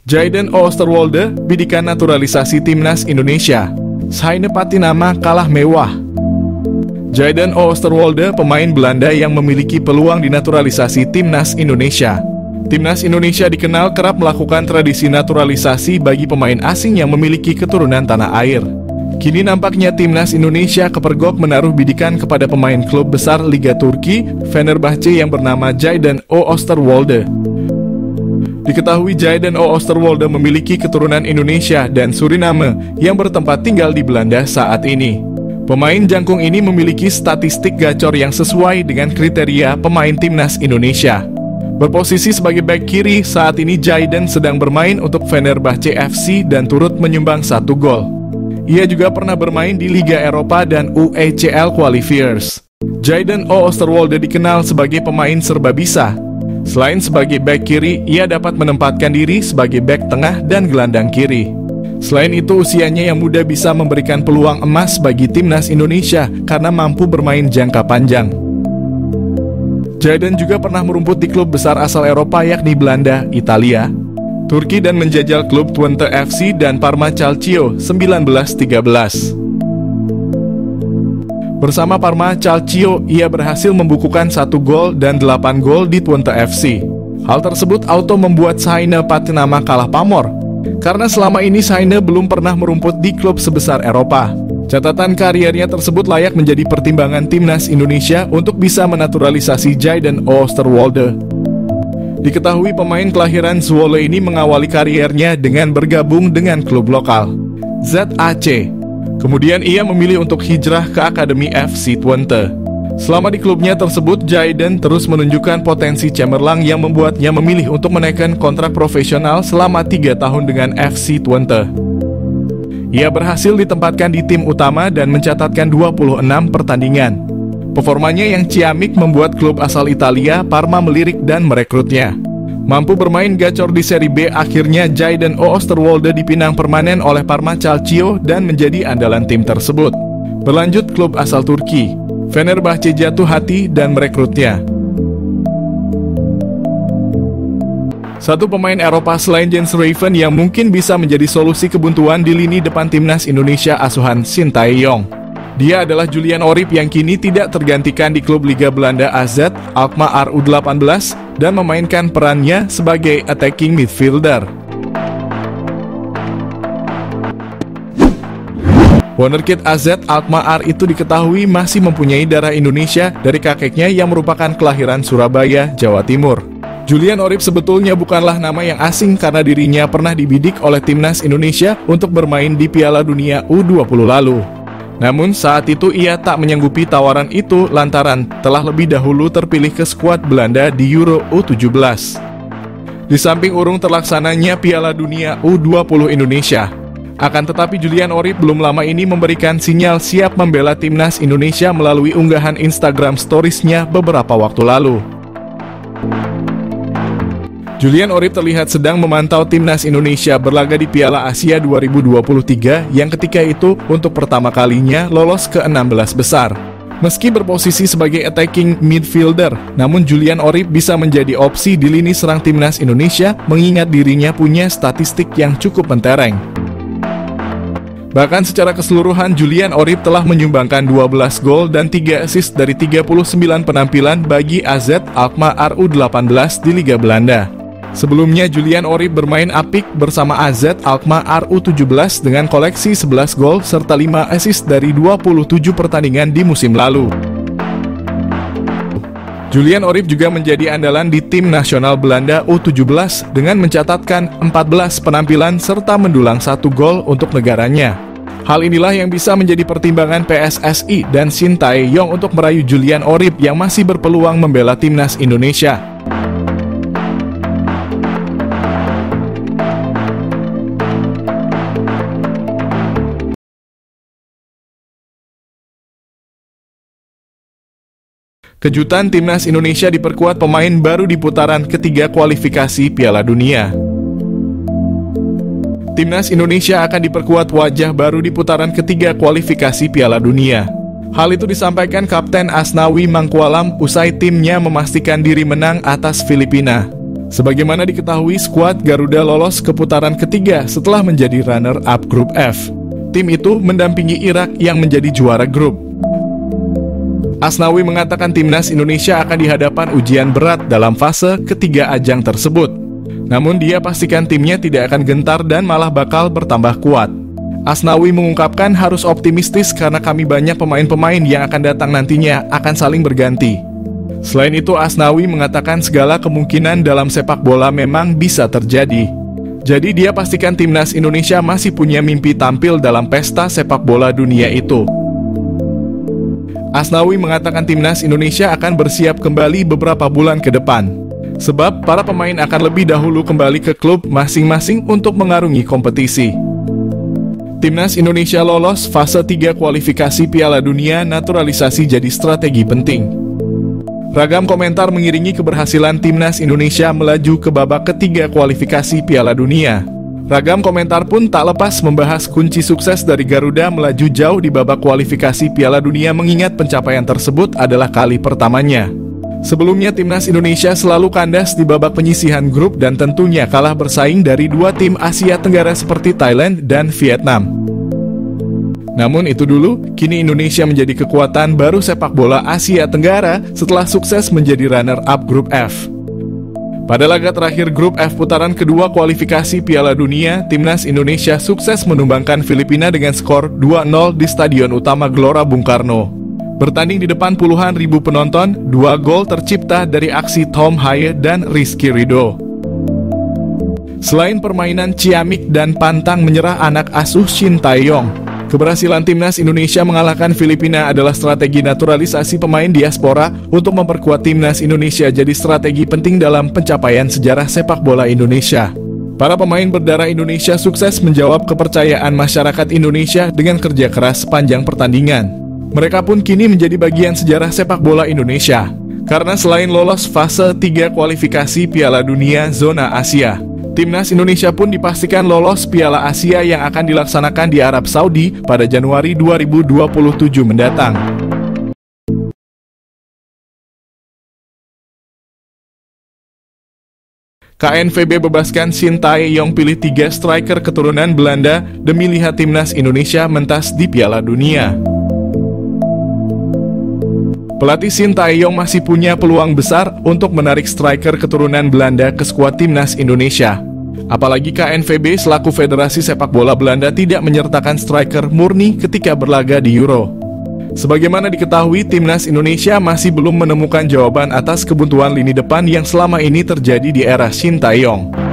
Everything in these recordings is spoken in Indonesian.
Jayden Oosterwolde, bidikan naturalisasi timnas Indonesia. Saine Patinama kalah mewah. Jayden Oosterwolde, pemain Belanda yang memiliki peluang dinaturalisasi timnas Indonesia. Timnas Indonesia dikenal kerap melakukan tradisi naturalisasi bagi pemain asing yang memiliki keturunan tanah air. Kini nampaknya timnas Indonesia kepergok menaruh bidikan kepada pemain klub besar Liga Turki, Fenerbahce, yang bernama Jayden Oosterwolde. Diketahui Jayden Oosterwolde memiliki keturunan Indonesia dan Suriname yang bertempat tinggal di Belanda saat ini. Pemain jangkung ini memiliki statistik gacor yang sesuai dengan kriteria pemain timnas Indonesia. Berposisi sebagai bek kiri, saat ini Jayden sedang bermain untuk Fenerbahce FC dan turut menyumbang 1 gol. Ia juga pernah bermain di Liga Eropa dan UECL Qualifiers. Jayden Oosterwolde dikenal sebagai pemain serba bisa. Selain sebagai bek kiri, ia dapat menempatkan diri sebagai bek tengah dan gelandang kiri. Selain itu, usianya yang muda bisa memberikan peluang emas bagi timnas Indonesia karena mampu bermain jangka panjang. Jayden juga pernah merumput di klub besar asal Eropa yakni Belanda, Italia, Turki, dan menjajal klub Twente FC dan Parma Calcio 1913. Bersama Parma Calcio, ia berhasil membukukan 1 gol dan 8 gol di Twente FC. Hal tersebut auto membuat Saine Patinama kalah pamor, karena selama ini Saine belum pernah merumput di klub sebesar Eropa. Catatan kariernya tersebut layak menjadi pertimbangan timnas Indonesia untuk bisa menaturalisasi Jayden Oosterwolde. Diketahui pemain kelahiran Zwolle ini mengawali kariernya dengan bergabung dengan klub lokal, ZAC. Kemudian ia memilih untuk hijrah ke Akademi FC Twente. Selama di klubnya tersebut, Jayden terus menunjukkan potensi cemerlang yang membuatnya memilih untuk menaikkan kontrak profesional selama 3 tahun dengan FC Twente. Ia berhasil ditempatkan di tim utama dan mencatatkan 26 pertandingan. Performanya yang ciamik membuat klub asal Italia, Parma, melirik dan merekrutnya. Mampu bermain gacor di Serie B, akhirnya Jayden Oosterwolde dipinang permanen oleh Parma Calcio dan menjadi andalan tim tersebut. Berlanjut, klub asal Turki, Fenerbahce, jatuh hati dan merekrutnya. Satu pemain Eropa selain Jens Raven yang mungkin bisa menjadi solusi kebuntuan di lini depan timnas Indonesia asuhan Shin Tae-yong. Dia adalah Julian Orip yang kini tidak tergantikan di klub Liga Belanda AZ Alkmaar U18 dan memainkan perannya sebagai attacking midfielder. Wonderkid AZ Alkmaar itu diketahui masih mempunyai darah Indonesia dari kakeknya yang merupakan kelahiran Surabaya, Jawa Timur. Julian Orip sebetulnya bukanlah nama yang asing karena dirinya pernah dibidik oleh timnas Indonesia untuk bermain di Piala Dunia U20 lalu. Namun saat itu ia tak menyanggupi tawaran itu lantaran telah lebih dahulu terpilih ke skuad Belanda di Euro U17. Di samping urung terlaksananya Piala Dunia U20 Indonesia, akan tetapi Julian Orip belum lama ini memberikan sinyal siap membela timnas Indonesia melalui unggahan Instagram Stories-nya beberapa waktu lalu. Julian Orip terlihat sedang memantau timnas Indonesia berlaga di Piala Asia 2023 yang ketika itu untuk pertama kalinya lolos ke 16 besar. Meski berposisi sebagai attacking midfielder, namun Julian Orip bisa menjadi opsi di lini serang timnas Indonesia mengingat dirinya punya statistik yang cukup mentereng. Bahkan secara keseluruhan Julian Orip telah menyumbangkan 12 gol dan 3 assist dari 39 penampilan bagi AZ Alkmaar U18 di Liga Belanda. Sebelumnya Julian Orip bermain apik bersama AZ Alkmaar U17 dengan koleksi 11 gol serta 5 assist dari 27 pertandingan di musim lalu. Julian Orip juga menjadi andalan di tim nasional Belanda U17 dengan mencatatkan 14 penampilan serta mendulang 1 gol untuk negaranya. Hal inilah yang bisa menjadi pertimbangan PSSI dan Shin Tae-yong untuk merayu Julian Orip yang masih berpeluang membela timnas Indonesia. Kejutan timnas Indonesia diperkuat pemain baru di putaran ketiga kualifikasi Piala Dunia. Timnas Indonesia akan diperkuat wajah baru di putaran ketiga kualifikasi Piala Dunia. Hal itu disampaikan Kapten Asnawi Mangkualam usai timnya memastikan diri menang atas Filipina. Sebagaimana diketahui, skuad Garuda lolos ke putaran ketiga setelah menjadi runner-up grup F. Tim itu mendampingi Irak yang menjadi juara grup. Asnawi mengatakan timnas Indonesia akan dihadapan ujian berat dalam fase ketiga ajang tersebut. Namun dia pastikan timnya tidak akan gentar dan malah bakal bertambah kuat. Asnawi mengungkapkan harus optimistis karena kami banyak pemain-pemain yang akan datang nantinya akan saling berganti. Selain itu, Asnawi mengatakan segala kemungkinan dalam sepak bola memang bisa terjadi. Jadi dia pastikan timnas Indonesia masih punya mimpi tampil dalam pesta sepak bola dunia itu. Asnawi mengatakan timnas Indonesia akan bersiap kembali beberapa bulan ke depan. Sebab para pemain akan lebih dahulu kembali ke klub masing-masing untuk mengarungi kompetisi. Timnas Indonesia lolos fase 3 kualifikasi Piala Dunia, naturalisasi jadi strategi penting. Ragam komentar mengiringi keberhasilan timnas Indonesia melaju ke babak ketiga kualifikasi Piala Dunia. Ragam komentar pun tak lepas membahas kunci sukses dari Garuda melaju jauh di babak kualifikasi Piala Dunia, mengingat pencapaian tersebut adalah kali pertamanya. Sebelumnya timnas Indonesia selalu kandas di babak penyisihan grup dan tentunya kalah bersaing dari dua tim Asia Tenggara seperti Thailand dan Vietnam. Namun itu dulu, kini Indonesia menjadi kekuatan baru sepak bola Asia Tenggara setelah sukses menjadi runner-up grup F. Pada laga terakhir grup F putaran kedua kualifikasi Piala Dunia, timnas Indonesia sukses menumbangkan Filipina dengan skor 2-0 di Stadion Utama Gelora Bung Karno. Bertanding di depan puluhan ribu penonton, 2 gol tercipta dari aksi Tom Haye dan Rizky Ridho. Selain permainan ciamik dan pantang menyerah anak asuh Shin Tae-yong, keberhasilan timnas Indonesia mengalahkan Filipina adalah strategi naturalisasi pemain diaspora untuk memperkuat timnas Indonesia jadi strategi penting dalam pencapaian sejarah sepak bola Indonesia. Para pemain berdarah Indonesia sukses menjawab kepercayaan masyarakat Indonesia dengan kerja keras sepanjang pertandingan. Mereka pun kini menjadi bagian sejarah sepak bola Indonesia. Karena selain lolos fase 3 kualifikasi Piala Dunia zona Asia, timnas Indonesia pun dipastikan lolos Piala Asia yang akan dilaksanakan di Arab Saudi pada Januari 2027 mendatang. KNVB bebaskan Shin Tae-yong, pilih 3 striker keturunan Belanda demi lihat timnas Indonesia mentas di Piala Dunia. Pelatih Shin Tae-yong masih punya peluang besar untuk menarik striker keturunan Belanda ke skuad timnas Indonesia. Apalagi KNVB selaku Federasi Sepak Bola Belanda tidak menyertakan striker murni ketika berlaga di Euro. Sebagaimana diketahui, timnas Indonesia masih belum menemukan jawaban atas kebuntuan lini depan yang selama ini terjadi di era Shin Tae-yong.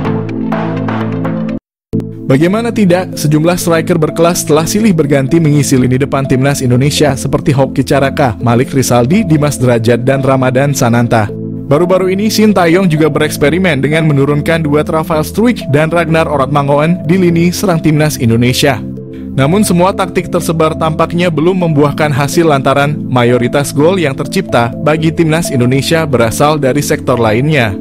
Bagaimana tidak, sejumlah striker berkelas telah silih berganti mengisi lini depan timnas Indonesia seperti Hoki Caraka, Malik Rizaldi, Dimas Derajat, dan Ramadan Sananta. Baru-baru ini Shin Tae-yong juga bereksperimen dengan menurunkan duet Rafael Struijk dan Ragnar Oratmangoen di lini serang timnas Indonesia. Namun semua taktik tersebar tampaknya belum membuahkan hasil lantaran mayoritas gol yang tercipta bagi timnas Indonesia berasal dari sektor lainnya.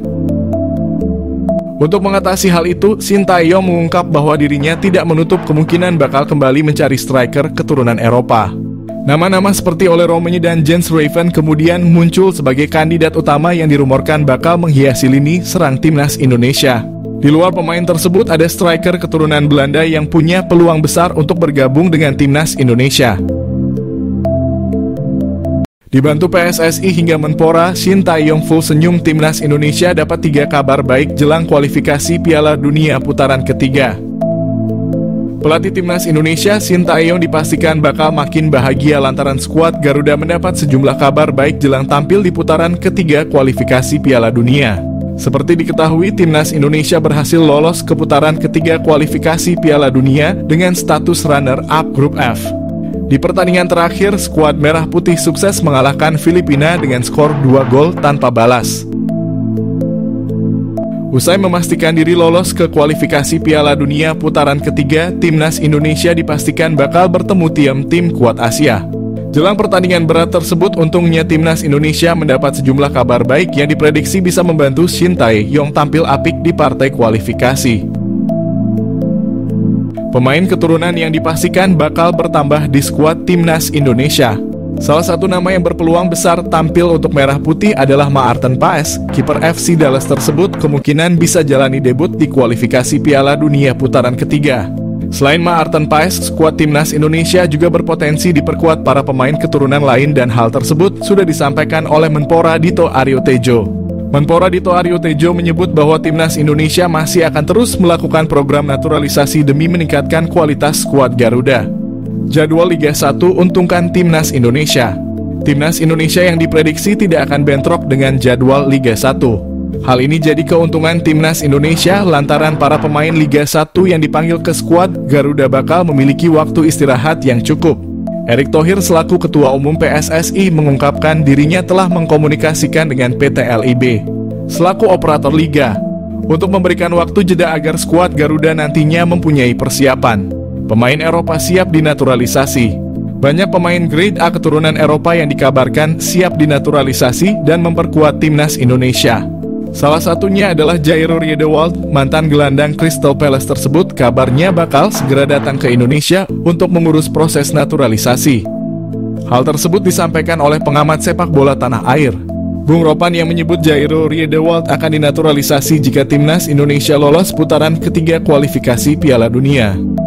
Untuk mengatasi hal itu, Shin Tae-yong mengungkap bahwa dirinya tidak menutup kemungkinan bakal kembali mencari striker keturunan Eropa. Nama-nama seperti Ole Romeni dan Jens Raven kemudian muncul sebagai kandidat utama yang dirumorkan bakal menghiasi lini serang timnas Indonesia. Di luar pemain tersebut ada striker keturunan Belanda yang punya peluang besar untuk bergabung dengan timnas Indonesia. Dibantu PSSI hingga Menpora, Shin Tae-yong full senyum timnas Indonesia dapat 3 kabar baik jelang kualifikasi Piala Dunia putaran ketiga. Pelatih timnas Indonesia Shin Tae-yong dipastikan bakal makin bahagia lantaran skuad Garuda mendapat sejumlah kabar baik jelang tampil di putaran ketiga kualifikasi Piala Dunia. Seperti diketahui, timnas Indonesia berhasil lolos ke putaran ketiga kualifikasi Piala Dunia dengan status runner-up grup F. Di pertandingan terakhir, skuad Merah Putih sukses mengalahkan Filipina dengan skor 2 gol tanpa balas. Usai memastikan diri lolos ke kualifikasi Piala Dunia putaran ketiga, timnas Indonesia dipastikan bakal bertemu tim kuat Asia. Jelang pertandingan berat tersebut, untungnya timnas Indonesia mendapat sejumlah kabar baik yang diprediksi bisa membantu Shin Tae-yong tampil apik di partai kualifikasi. Pemain keturunan yang dipastikan bakal bertambah di skuad timnas Indonesia. Salah satu nama yang berpeluang besar tampil untuk Merah Putih adalah Maarten Paes. Kiper FC Dallas tersebut kemungkinan bisa jalani debut di kualifikasi Piala Dunia putaran ketiga. Selain Maarten Paes, skuad timnas Indonesia juga berpotensi diperkuat para pemain keturunan lain dan hal tersebut sudah disampaikan oleh Menpora Dito Aryo Tejo. Menpora Dito Aryo Tejo menyebut bahwa timnas Indonesia masih akan terus melakukan program naturalisasi demi meningkatkan kualitas skuad Garuda. Jadwal Liga 1 untungkan timnas Indonesia. Timnas Indonesia yang diprediksi tidak akan bentrok dengan jadwal Liga 1. Hal ini jadi keuntungan timnas Indonesia lantaran para pemain Liga 1 yang dipanggil ke skuad Garuda bakal memiliki waktu istirahat yang cukup. Erick Thohir selaku Ketua Umum PSSI mengungkapkan dirinya telah mengkomunikasikan dengan PT LIB selaku operator liga untuk memberikan waktu jeda agar skuad Garuda nantinya mempunyai persiapan. Pemain Eropa siap dinaturalisasi. Banyak pemain grade A keturunan Eropa yang dikabarkan siap dinaturalisasi dan memperkuat timnas Indonesia. Salah satunya adalah Jairo Riedewald, mantan gelandang Crystal Palace tersebut kabarnya bakal segera datang ke Indonesia untuk mengurus proses naturalisasi. Hal tersebut disampaikan oleh pengamat sepak bola tanah air, Bung Ropan, yang menyebut Jairo Riedewald akan dinaturalisasi jika timnas Indonesia lolos putaran ketiga kualifikasi Piala Dunia.